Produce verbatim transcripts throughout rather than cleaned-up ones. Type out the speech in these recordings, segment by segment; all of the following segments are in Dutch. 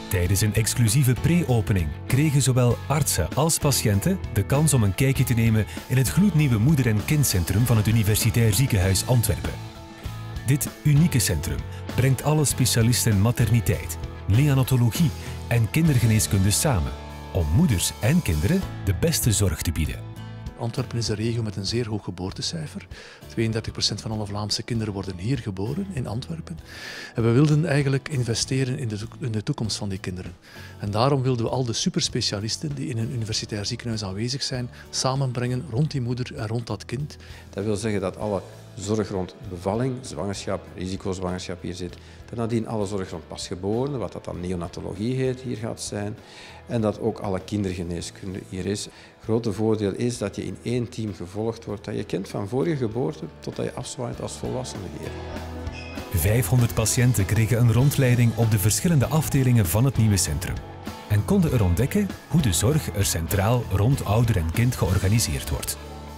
Tijdens een exclusieve pre-opening kregen zowel artsen als patiënten de kans om een kijkje te nemen in het gloednieuwe moeder- en kindcentrum van het Universitair Ziekenhuis Antwerpen. Dit unieke centrum brengt alle specialisten materniteit, neonatologie en kindergeneeskunde samen om moeders en kinderen de beste zorg te bieden. Antwerpen is een regio met een zeer hoog geboortecijfer. tweeëndertig procent van alle Vlaamse kinderen worden hier geboren, in Antwerpen. En we wilden eigenlijk investeren in de, in de toekomst van die kinderen. En daarom wilden we al de superspecialisten die in een universitair ziekenhuis aanwezig zijn, samenbrengen rond die moeder en rond dat kind. Dat wil zeggen dat alle zorg rond bevalling, zwangerschap, risicozwangerschap hier zit. Dat nadien alle zorg rond pasgeborenen, wat dat dan neonatologie heet, hier gaat zijn. En dat ook alle kindergeneeskunde hier is. Het grote voordeel is dat je in één team gevolgd wordt, dat je kent van voor je geboorte totdat je afzwaait als volwassene hier. vijfhonderd patiënten kregen een rondleiding op de verschillende afdelingen van het nieuwe centrum en konden er ontdekken hoe de zorg er centraal rond ouder en kind georganiseerd wordt.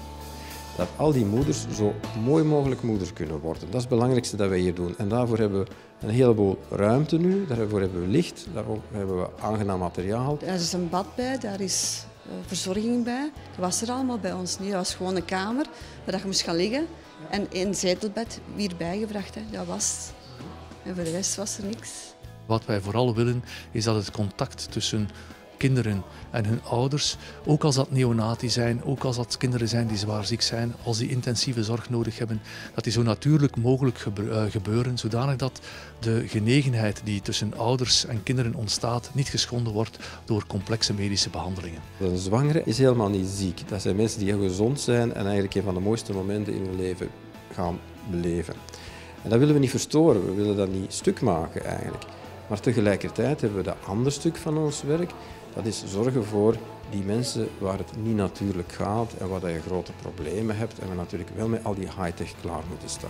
Dat al die moeders zo mooi mogelijk moeder kunnen worden. Dat is het belangrijkste dat wij hier doen. En daarvoor hebben we een heleboel ruimte nu, daarvoor hebben we licht, daarvoor hebben we aangenaam materiaal. Er is een bad bij, daar is verzorging bij. Dat was er allemaal bij ons niet. Dat was gewoon een kamer waar je moest gaan liggen en een zetelbed hierbij gebracht. Hè. Dat was het. En voor de rest was er niks. Wat wij vooral willen is dat het contact tussen kinderen en hun ouders, ook als dat neonaten zijn, ook als dat kinderen zijn die zwaar ziek zijn, als die intensieve zorg nodig hebben, dat die zo natuurlijk mogelijk gebeuren, zodanig dat de genegenheid die tussen ouders en kinderen ontstaat niet geschonden wordt door complexe medische behandelingen. Een zwangere is helemaal niet ziek. Dat zijn mensen die heel gezond zijn en eigenlijk een van de mooiste momenten in hun leven gaan beleven. En dat willen we niet verstoren, we willen dat niet stuk maken eigenlijk. Maar tegelijkertijd hebben we dat andere stuk van ons werk. Dat is zorgen voor die mensen waar het niet natuurlijk gaat en waar je grote problemen hebt en we natuurlijk wel met al die high-tech klaar moeten staan.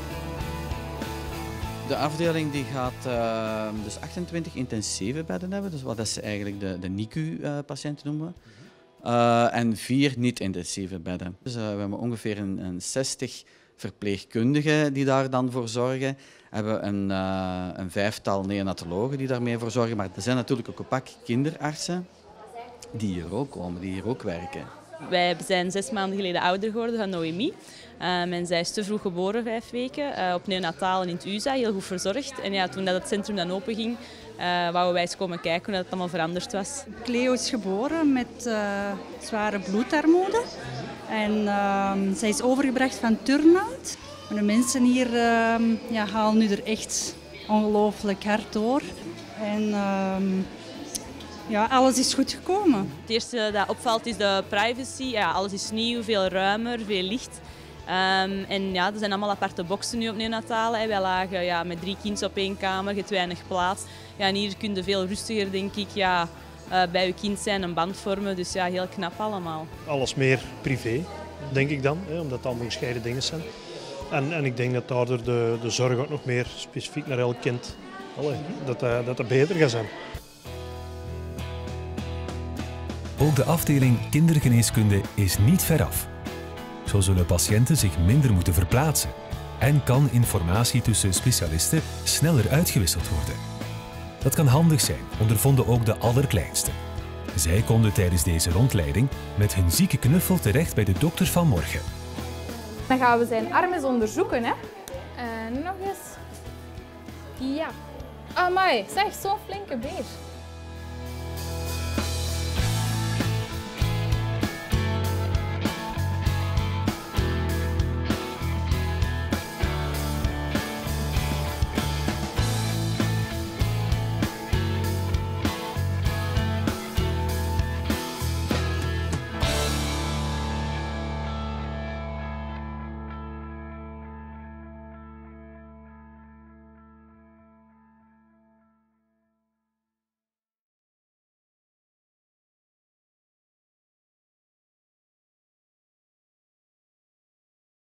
De afdeling die gaat uh, dus achtentwintig intensieve bedden hebben, dus wat ze eigenlijk de, de N I C U-patiënten noemen. Uh, en vier niet-intensieve bedden. Dus uh, we hebben ongeveer een, een zestig verpleegkundigen die daar dan voor zorgen. We hebben een, uh, een vijftal neonatologen die daarmee voor zorgen. Maar er zijn natuurlijk ook een pak kinderartsen die hier ook komen, die hier ook werken. Wij zijn zes maanden geleden ouder geworden van Noemi. Um, en zij is te vroeg geboren, vijf weken, uh, op neonataal en in het U Z A, heel goed verzorgd. En ja, toen dat het centrum dan open ging, uh, wouden wij eens komen kijken hoe dat het allemaal veranderd was. Cleo is geboren met uh, zware bloedarmoede. En uh, zij is overgebracht van Turnhout. De mensen hier uh, ja, halen nu er echt ongelooflijk hard door. En uh, ja, alles is goed gekomen. Het eerste dat opvalt is de privacy. Ja, alles is nieuw, veel ruimer, veel licht. Um, en ja, er zijn allemaal aparte boxen nu op neonatale. Hè. Wij lagen ja, met drie kinderen op één kamer, je hebt weinig plaats. Ja, en hier kun je veel rustiger, denk ik, ja, uh, bij je kind zijn, een band vormen. Dus ja, heel knap allemaal. Alles meer privé, denk ik dan, hè, omdat het allemaal gescheiden dingen zijn. En, en ik denk dat daardoor de, de zorg ook nog meer specifiek naar elk kind, allee, dat, dat, dat het beter gaat zijn. Ook de afdeling kindergeneeskunde is niet veraf. Zo zullen patiënten zich minder moeten verplaatsen en kan informatie tussen specialisten sneller uitgewisseld worden. Dat kan handig zijn, ondervonden ook de allerkleinsten. Zij konden tijdens deze rondleiding met hun zieke knuffel terecht bij de dokter van morgen. Dan gaan we zijn arm eens onderzoeken, hè. En nog eens. Ja. Amai, zeg, zo'n flinke beer.